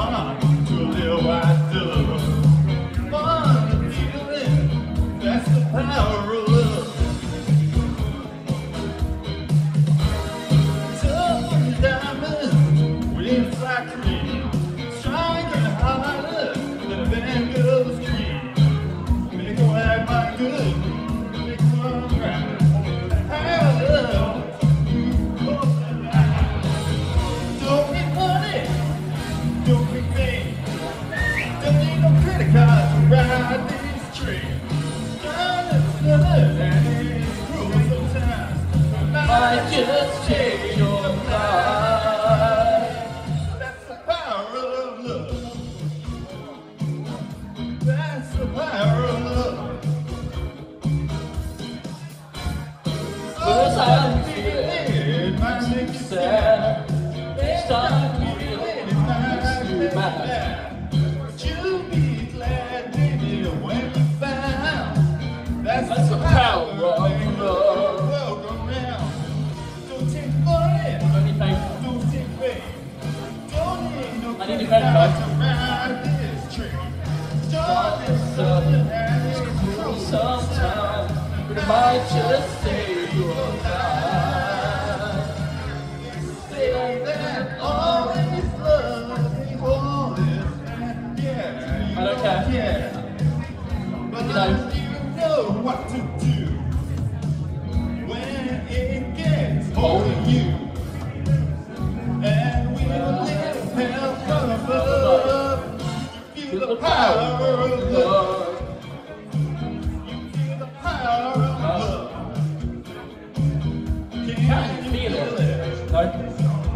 heart to a little white dove. Fun feeling, that's the power of love. Tough diamond, winds like cream, striking harder than a Van Gogh's dream. Make a wag my good, make one cry. Don't need money, don't need fame, don't need no credit card to ride this train. And it's cruel sometimes, might just change your life. That's the power of love. That's the power of love. First I'm feeling it might make you sad. Next time you feel it might make you mad. But you'll be glad, baby, when you found that's the power of love. Welcome now. Don't take money, don't take fame, don't need no credit card to ride this train. Don't listen, and it's cruel sometimes, but it might just save your life. Say that all is love, all is that, yeah, I don't care. Yeah. But you know what to do when it gets hold of you. And we live hell from above. You feel the power of love. You feel the power of love. Can you feel it? No.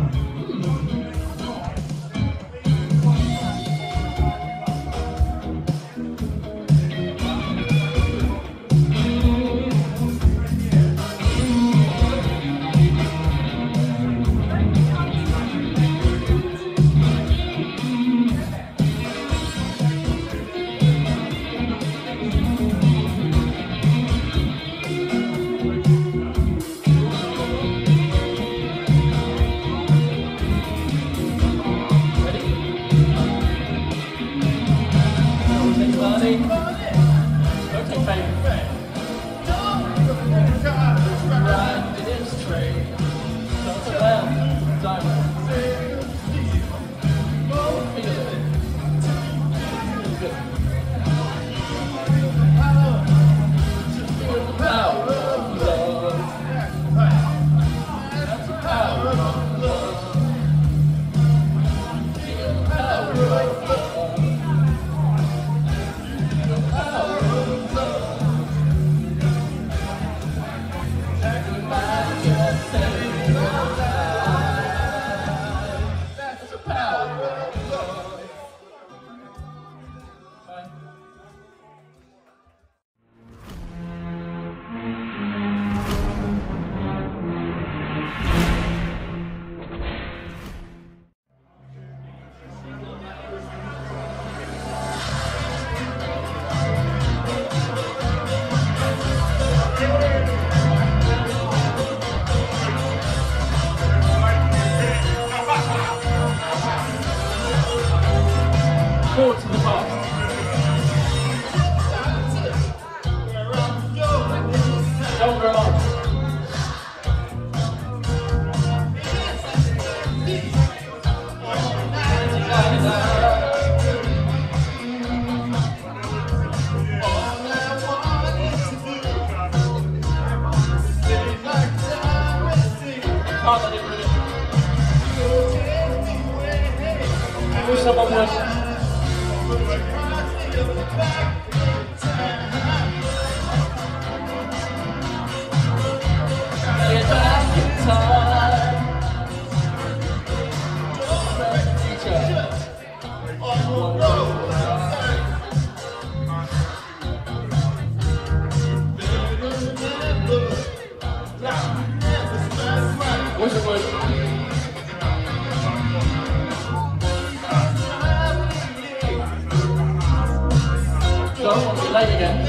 Late again.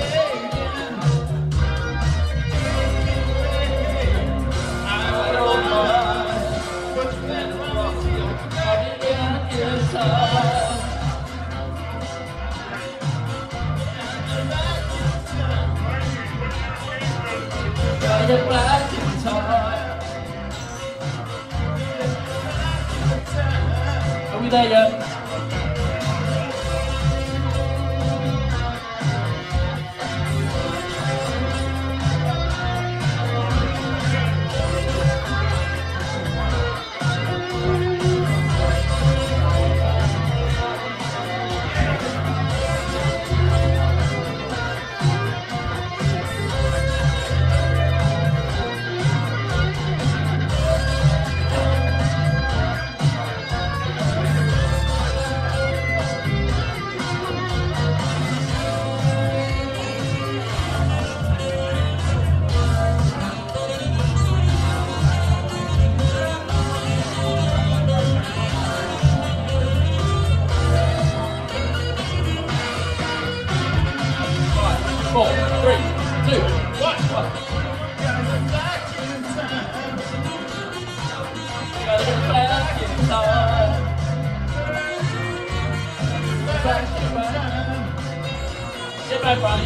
I don't mind, but when I'm here, I get inside. get back in time. Are we there yet? Get back, buddy.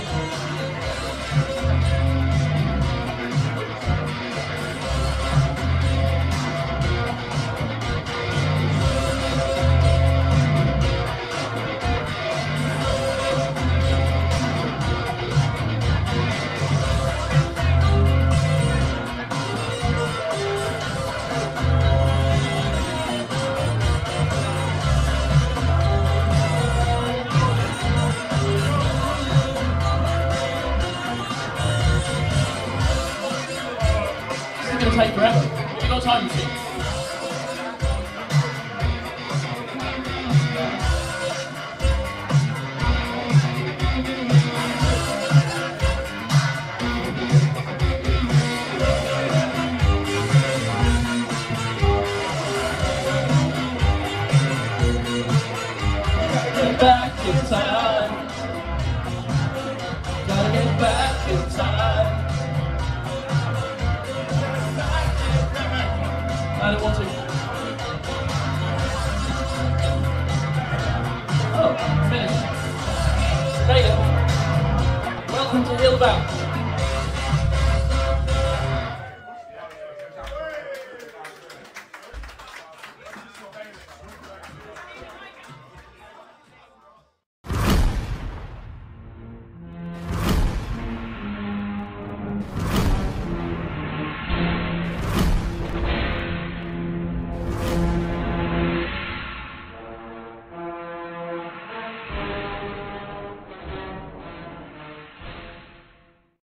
It's going to take forever. What have you got time to see? Get back in time. Gotta get back in time. I don't want to. Oh, finished. Later. Welcome to Hillbound.